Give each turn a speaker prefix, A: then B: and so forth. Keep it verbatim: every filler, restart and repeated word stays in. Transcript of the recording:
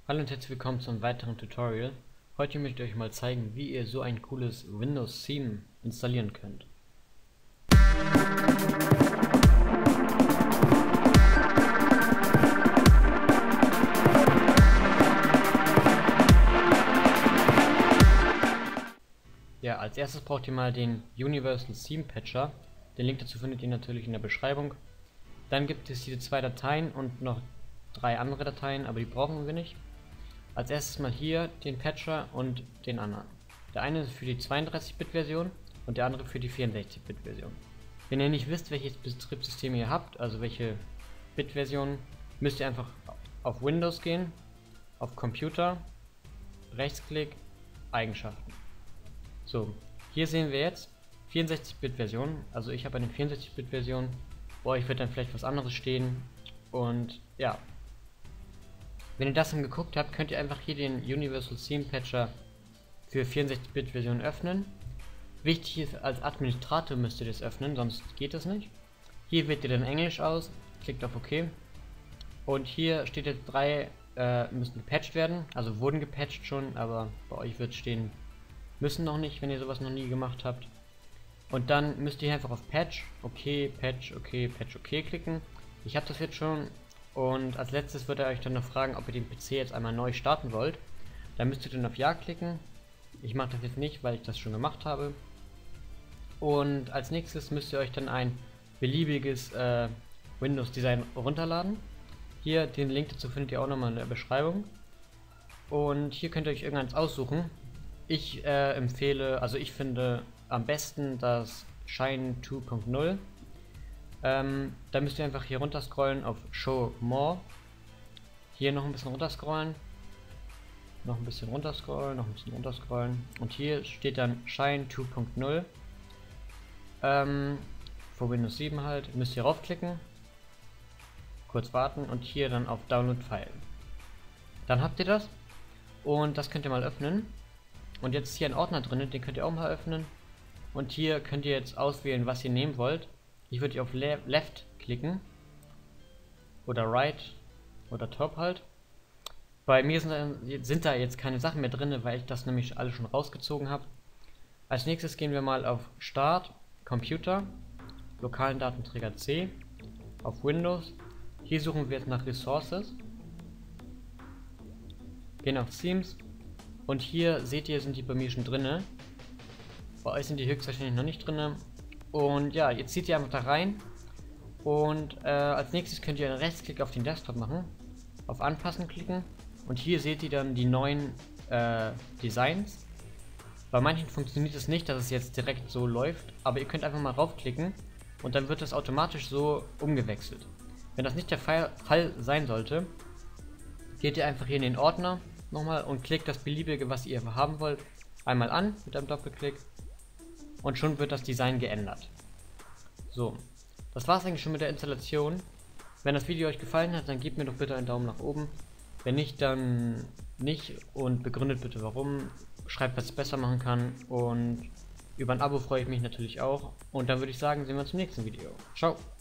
A: Hallo und herzlich willkommen zu einem weiteren Tutorial. Heute möchte ich euch mal zeigen, wie ihr so ein cooles Windows Theme installieren könnt. Ja, als erstes braucht ihr mal den Universal Theme Patcher. Den Link dazu findet ihr natürlich in der Beschreibung. Dann gibt es diese zwei Dateien und noch drei andere Dateien, aber die brauchen wir nicht. Als erstes mal hier den Patcher und den anderen. Der eine ist für die zweiunddreißig Bit Version und der andere für die vierundsechzig Bit Version. Wenn ihr nicht wisst, welches Betriebssystem ihr habt, also welche Bit-Version, müsst ihr einfach auf Windows gehen, auf Computer, Rechtsklick, Eigenschaften. So, hier sehen wir jetzt vierundsechzig Bit Version, also ich habe eine vierundsechzig Bit Version, bei euch wird dann vielleicht was anderes stehen und ja. Wenn ihr das dann geguckt habt, könnt ihr einfach hier den Universal Theme Patcher für vierundsechzig Bit Version öffnen. Wichtig ist, als Administrator müsst ihr das öffnen, sonst geht das nicht. Hier wählt ihr dann Englisch aus, klickt auf OK. Und hier steht jetzt drei äh, müssen gepatcht werden, also wurden gepatcht schon, aber bei euch wird stehen, müssen noch nicht, wenn ihr sowas noch nie gemacht habt. Und dann müsst ihr einfach auf Patch, OK, Patch, OK, Patch, OK klicken. Ich habe das jetzt schon. Und als letztes wird er euch dann noch fragen, ob ihr den P C jetzt einmal neu starten wollt. Dann müsst ihr dann auf Ja klicken. Ich mache das jetzt nicht, weil ich das schon gemacht habe. Und als nächstes müsst ihr euch dann ein beliebiges äh, Windows Design runterladen. Hier den Link dazu findet ihr auch nochmal in der Beschreibung. Und hier könnt ihr euch irgendeins aussuchen. Ich äh, empfehle, also ich finde am besten das Shine zwei Punkt null. Ähm, da müsst ihr einfach hier runter scrollen auf Show More. Hier noch ein bisschen runter scrollen. Noch ein bisschen runter scrollen, noch ein bisschen runter scrollen. Und hier steht dann Shine zwei Punkt null. Ähm, für Windows sieben halt. Müsst ihr raufklicken. Kurz warten und hier dann auf Download File. Dann habt ihr das. Und das könnt ihr mal öffnen. Und jetzt ist hier ein Ordner drin, den könnt ihr auch mal öffnen. Und hier könnt ihr jetzt auswählen, was ihr nehmen wollt. Ich würde auf Le Left klicken oder Right oder Top halt. Bei mir sind, sind da jetzt keine Sachen mehr drin, weil ich das nämlich alles schon rausgezogen habe. Als nächstes gehen wir mal auf Start, Computer, lokalen Datenträger C, auf Windows. Hier suchen wir jetzt nach Resources, gehen auf Themes und hier seht ihr, sind die bei mir schon drin. Bei euch sind die höchstwahrscheinlich noch nicht drin. Und ja, jetzt zieht ihr einfach da rein und äh, als nächstes könnt ihr einen Rechtsklick auf den Desktop machen, auf Anpassen klicken und hier seht ihr dann die neuen äh, Designs. Bei manchen funktioniert es nicht, dass es jetzt direkt so läuft, aber ihr könnt einfach mal raufklicken und dann wird das automatisch so umgewechselt. Wenn das nicht der Fall, Fall sein sollte, geht ihr einfach hier in den Ordner nochmal und klickt das beliebige, was ihr haben wollt, einmal an mit einem Doppelklick. Und schon wird das Design geändert. So, das war es eigentlich schon mit der Installation. Wenn das Video euch gefallen hat, dann gebt mir doch bitte einen Daumen nach oben. Wenn nicht, dann nicht und begründet bitte warum. Schreibt, was ich besser machen kann und über ein Abo freue ich mich natürlich auch. Und dann würde ich sagen, sehen wir uns im nächsten Video. Ciao!